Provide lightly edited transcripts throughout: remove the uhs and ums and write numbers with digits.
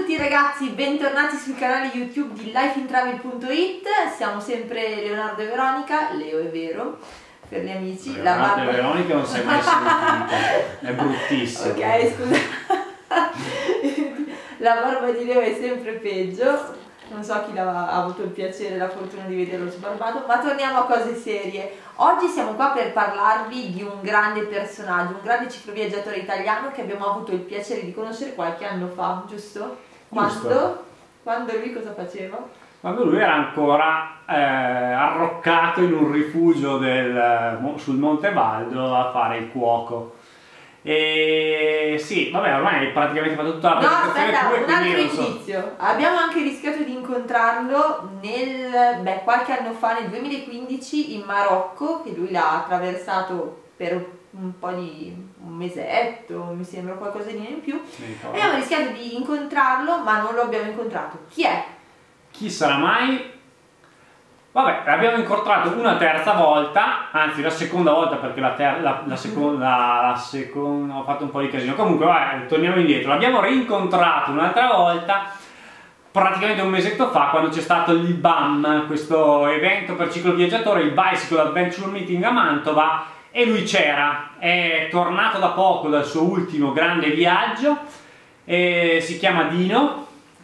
tutti ragazzi, bentornati sul canale YouTube di lifeintravel.it. Siamo sempre Leonardo e Veronica, Leo è vero, per gli amici. Leonardo e Veronica non si è mai sentita, è bruttissimo. Ok, scusa. La barba di Leo è sempre peggio. Non so chi ha avuto il piacere e la fortuna di vederlo sbarbato, ma torniamo a cose serie. Oggi siamo qua per parlarvi di un grande personaggio, un grande cicloviaggiatore italiano che abbiamo avuto il piacere di conoscere qualche anno fa, giusto? Quando lui cosa faceva? Quando lui era ancora arroccato in un rifugio sul Monte Baldo a fare il cuoco. E sì, vabbè, ormai hai praticamente fatto tutta la presentazione. No, aspetta, un altro non so. indizio. Abbiamo anche rischiato di incontrarlo qualche anno fa, nel 2015, in Marocco, che lui l'ha attraversato per un po' di un mesetto, mi sembra, qualcosa di in più. Abbiamo rischiato di incontrarlo, ma non lo abbiamo incontrato. Chi è? Chi sarà mai? Vabbè, l'abbiamo incontrato una terza volta, anzi la seconda volta perché la seconda ho fatto un po' di casino. Comunque, vai, torniamo indietro. L'abbiamo rincontrato un'altra volta, praticamente un mesetto fa, quando c'è stato il BAM, questo evento per cicloviaggiatori, il Bicycle Adventure Meeting a Mantova, e lui c'era. È tornato da poco dal suo ultimo grande viaggio, si chiama Dino.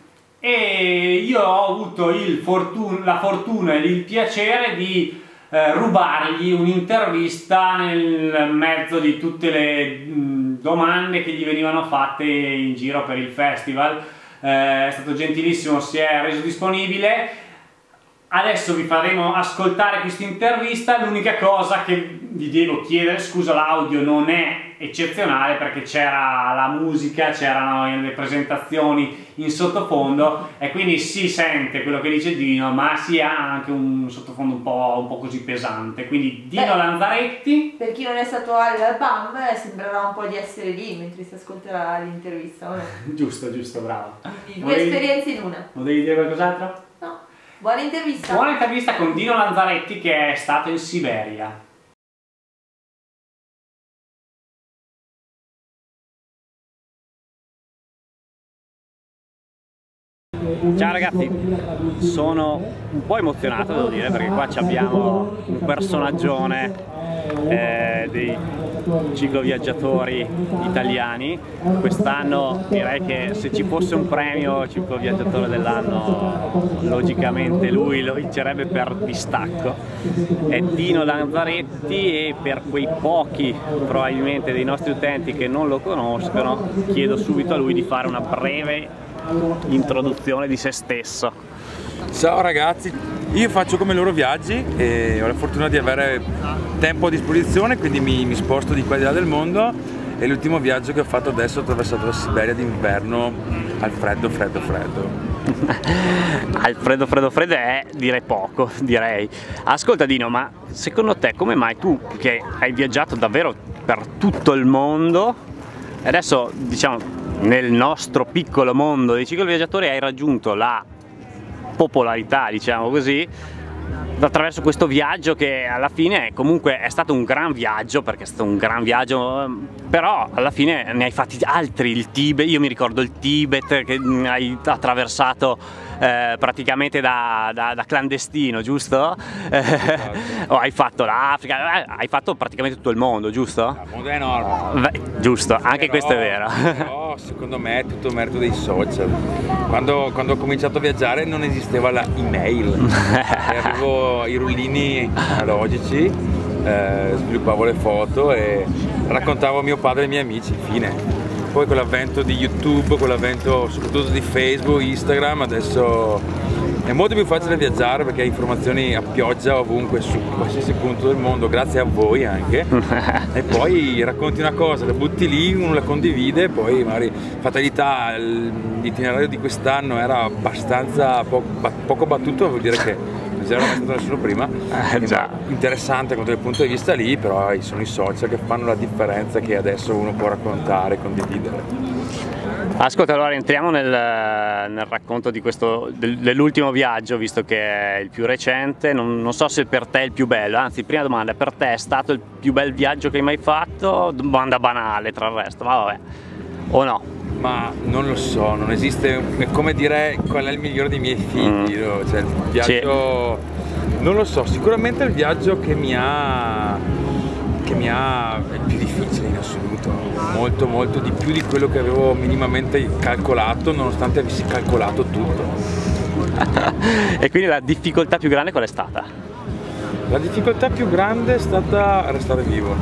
E io ho avuto la fortuna e il piacere di rubargli un'intervista nel mezzo di tutte le domande che gli venivano fatte in giro per il festival. È stato gentilissimo, si è reso disponibile. Adesso vi faremo ascoltare questa intervista. L'unica cosa che vi devo chiedere, scusa, l'audio non è eccezionale perché c'era la musica, c'erano le presentazioni in sottofondo e quindi si sente quello che dice Dino, ma si ha anche un sottofondo un po' così pesante. Quindi Dino Lanzaretti. Per chi non è stato al BAM sembrerà un po' di essere lì mentre si ascolterà l'intervista. Giusto, bravo. Due esperienze in una. Non devi dire qualcos'altro? No. Buona intervista. Buona intervista con Dino Lanzaretti, che è stato in Siberia. Ciao ragazzi, sono un po' emozionato, devo dire, perché qua abbiamo un personaggione dei cicloviaggiatori italiani. Quest'anno direi che se ci fosse un premio cicloviaggiatore dell'anno, logicamente lui lo vincerebbe per distacco. È Dino Lanzaretti, e per quei pochi probabilmente dei nostri utenti che non lo conoscono, chiedo subito a lui di fare una breve introduzione di se stesso. Ciao ragazzi, io faccio come loro viaggi e ho la fortuna di avere tempo a disposizione, quindi mi sposto di qua e di là del mondo, e l'ultimo viaggio che ho fatto adesso ho attraversato la Siberia d'inverno al freddo. Al freddo è dire poco, direi. Ascolta Dino, ma secondo te come mai tu, che hai viaggiato davvero per tutto il mondo, adesso diciamo nel nostro piccolo mondo dei cicloviaggiatori, hai raggiunto la popolarità, diciamo così, attraverso questo viaggio che alla fine comunque è stato un gran viaggio, perché è stato un gran viaggio, però alla fine ne hai fatti altri, il Tibet, io mi ricordo il Tibet che hai attraversato praticamente da clandestino, giusto? O hai fatto l'Africa, hai fatto praticamente tutto il mondo, giusto? Il mondo è enorme. Giusto, anche questo è vero. Però secondo me è tutto merito dei social. Quando ho cominciato a viaggiare non esisteva la email, avevo i rullini analogici, sviluppavo le foto e raccontavo a mio padre e ai miei amici, fine. Poi con l'avvento di YouTube, con l'avvento soprattutto di Facebook, Instagram, adesso è molto più facile viaggiare perché hai informazioni a pioggia ovunque, su qualsiasi punto del mondo, grazie a voi anche. E poi racconti una cosa, la butti lì, uno la condivide, poi magari fatalità, l'itinerario di quest'anno era abbastanza poco battuto, vuol dire che non c'era mai stato nessuno prima. Già. Interessante da quel punto di vista lì, però sono i social che fanno la differenza, che adesso uno può raccontare, condividere. Ascolta, allora entriamo nel racconto di dell'ultimo viaggio, visto che è il più recente. Non so se per te è il più bello, anzi, prima domanda, per te è stato il più bel viaggio che hai mai fatto? Domanda banale tra il resto, ma vabbè. O no? ma non lo so, non esiste, è come dire qual è il migliore dei miei figli, no? Cioè, il viaggio, non lo so, sicuramente il viaggio che mi ha è il più difficile in assoluto, molto di più di quello che avevo minimamente calcolato, nonostante avessi calcolato tutto. E quindi la difficoltà più grande qual è stata? La difficoltà più grande è stata restare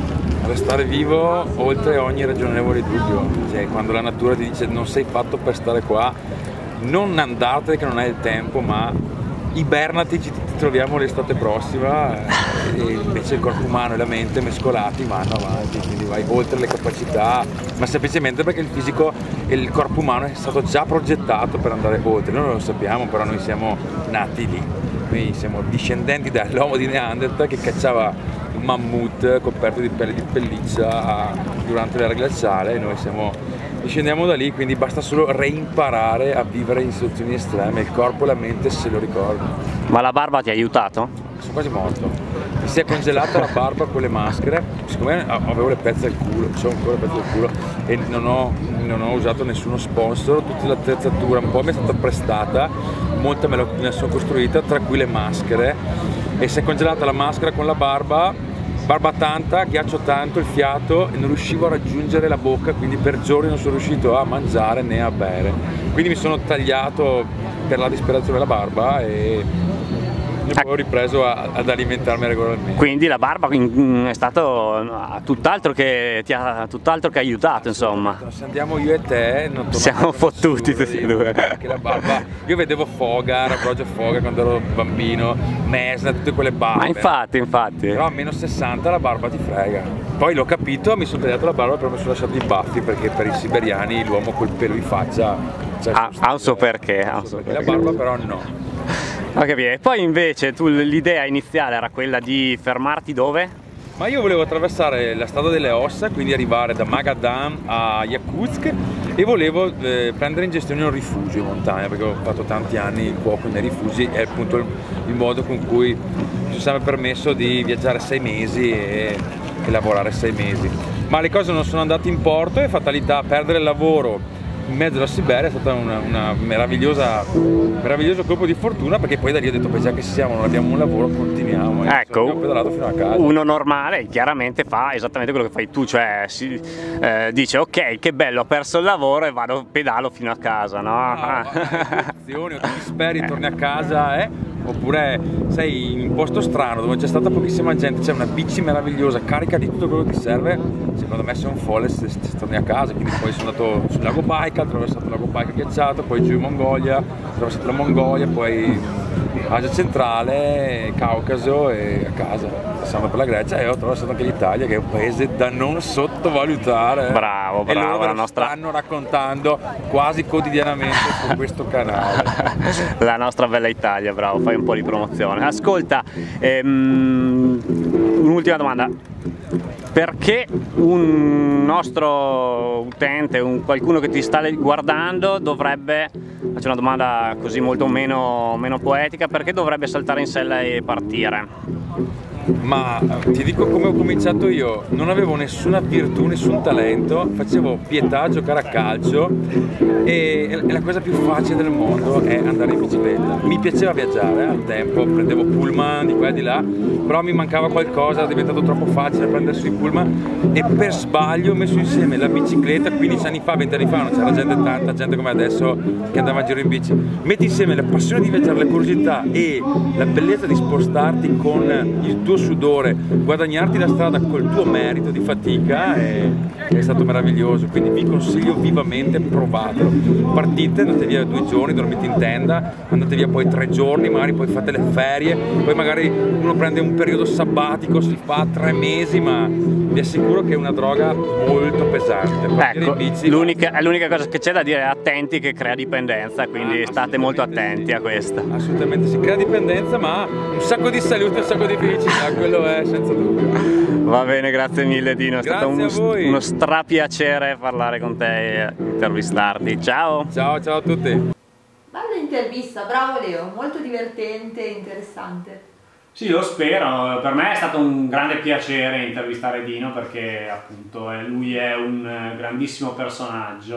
vivo oltre ogni ragionevole dubbio, cioè quando la natura ti dice non sei fatto per stare qua, non andartene che non hai il tempo, ma ibernati, ti troviamo l'estate prossima, e invece il corpo umano e la mente mescolati vanno avanti, quindi vai oltre le capacità, ma semplicemente perché il fisico e il corpo umano è stato già progettato per andare oltre, noi non lo sappiamo, però noi siamo nati lì, noi siamo discendenti dall'uomo di Neanderthal che cacciava un mammut coperto di pelle di pelliccia durante l'era glaciale, e noi discendiamo da lì, quindi basta solo reimparare a vivere in situazioni estreme, il corpo e la mente se lo ricordano. Ma la barba ti ha aiutato? Sono quasi morto, mi si è congelata la barba con le maschere, siccome avevo le pezze al culo, c'ho ancora le pezze al culo e non ho usato nessuno sponsor, tutta l'attrezzatura un po' mi è stata prestata, molta me la sono costruita, tra cui le maschere, e si è congelata la maschera con la barba tanta, ghiaccio tanto, il fiato, e non riuscivo a raggiungere la bocca, quindi per giorni non sono riuscito a mangiare né a bere, quindi mi sono tagliato per la disperazione la barba e poi ho ripreso ad alimentarmi regolarmente. Quindi la barba è stato tutt'altro che ti ha aiutato, insomma. Se andiamo io e te non siamo fottuti tutti e due. Perché la barba, io vedevo Fogar, Roger Fogar quando ero bambino, Mesna, tutte quelle barbe. Ma infatti. Però a meno 60 la barba ti frega. Poi l'ho capito, mi sono tagliato la barba, però mi sono lasciato i baffi, perché per i siberiani l'uomo col pelo in faccia ha un suo perché. La barba però no. Ok, e poi invece l'idea iniziale era quella di fermarti dove? Ma io volevo attraversare la strada delle ossa, quindi arrivare da Magadan a Yakutsk, e volevo prendere in gestione un rifugio in montagna, perché ho fatto tanti anni il cuoco nei rifugi, è appunto il modo con cui mi sono sempre permesso di viaggiare 6 mesi e lavorare 6 mesi. Ma le cose non sono andate in porto e fatalità, perdere il lavoro in mezzo alla Siberia è stata una meraviglioso colpo di fortuna, perché poi da lì ho detto, già che siamo, non abbiamo un lavoro, continuiamo. Ecco, ho pedalato fino a casa. Uno normale chiaramente fa esattamente quello che fai tu, cioè dice ok, che bello, ho perso il lavoro e pedalo fino a casa, no? O ti disperi, torni a casa, oppure sei in un posto strano dove c'è stata pochissima gente, c'è una bici meravigliosa, carica di tutto quello che ti serve, secondo me sei un folle se torni a casa. Quindi poi sono andato sul lago Baikal, ho attraversato il lago Baikal ghiacciato, poi giù in Mongolia, ho attraversato la Mongolia, poi Asia centrale, Caucaso e a casa, passando per la Grecia, e ho attraversato anche l'Italia, che è un paese da non sottovalutare. Bravo, e loro la nostra... stanno raccontando quasi quotidianamente su questo canale. La nostra bella Italia, bravo, fai un po' di promozione. Ascolta, un'ultima domanda. Perché un nostro utente, qualcuno che ti sta guardando dovrebbe, faccio una domanda così molto meno poetica, perché dovrebbe saltare in sella e partire? Ma ti dico come ho cominciato io, non avevo nessuna virtù, nessun talento, facevo pietà a giocare a calcio, e la cosa più facile del mondo è andare in bicicletta. Mi piaceva viaggiare al tempo, prendevo pullman di qua e di là, però mi mancava qualcosa, era diventato troppo facile prendere sui pullman, e per sbaglio ho messo insieme la bicicletta 15 anni fa, 20 anni fa, non c'era tanta gente come adesso che andava a giro in bici. Metti insieme la passione di viaggiare, la curiosità e la bellezza di spostarti con il tuo sudore, guadagnarti la strada col tuo merito di fatica, è stato meraviglioso. Quindi vi consiglio vivamente, provatelo. Partite, andate via 2 giorni, dormite in tenda, andate via poi 3 giorni, magari poi fate le ferie, poi magari uno prende un periodo sabbatico, si fa 3 mesi, ma vi assicuro che è una droga molto pesante. Ecco, l'unica cosa che c'è da dire è attenti, che crea dipendenza, quindi state molto attenti a questa. Assolutamente, si crea dipendenza, ma un sacco di salute, un sacco di felicità, quello è senza dubbio. Va bene, grazie mille Dino, è stato uno strapiacere parlare con te e intervistarti. Ciao! Ciao a tutti! Bella intervista, bravo Leo, molto divertente e interessante. Sì, lo spero. Per me è stato un grande piacere intervistare Dino, perché appunto lui è un grandissimo personaggio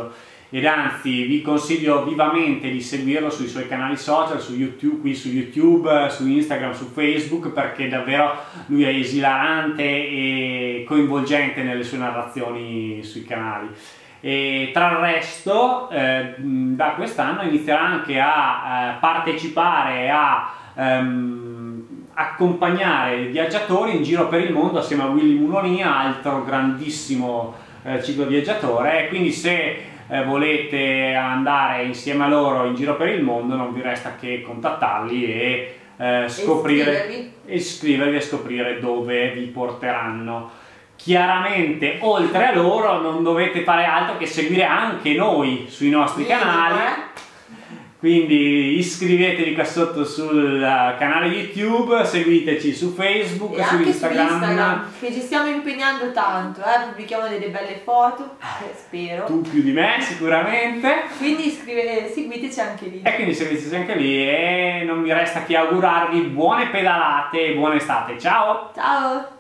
ed anzi vi consiglio vivamente di seguirlo sui suoi canali social, su YouTube, qui su YouTube, su Instagram, su Facebook, perché davvero lui è esilarante e coinvolgente nelle sue narrazioni sui canali. E tra il resto da quest'anno inizierà anche a partecipare, a accompagnare i viaggiatori in giro per il mondo assieme a Willy Mulonia, altro grandissimo cicloviaggiatore, e quindi se volete andare insieme a loro in giro per il mondo non vi resta che contattarli e iscrivervi e scoprire dove vi porteranno. Chiaramente oltre a loro non dovete fare altro che seguire anche noi sui nostri canali, quindi iscrivetevi qua sotto sul canale YouTube, seguiteci su Facebook, e su anche Instagram, che ci stiamo impegnando tanto, pubblichiamo delle belle foto, spero. tu più di me sicuramente, Quindi seguiteci anche lì. e quindi seguiteci anche lì, e non mi resta che augurarvi buone pedalate e buona estate. Ciao! Ciao!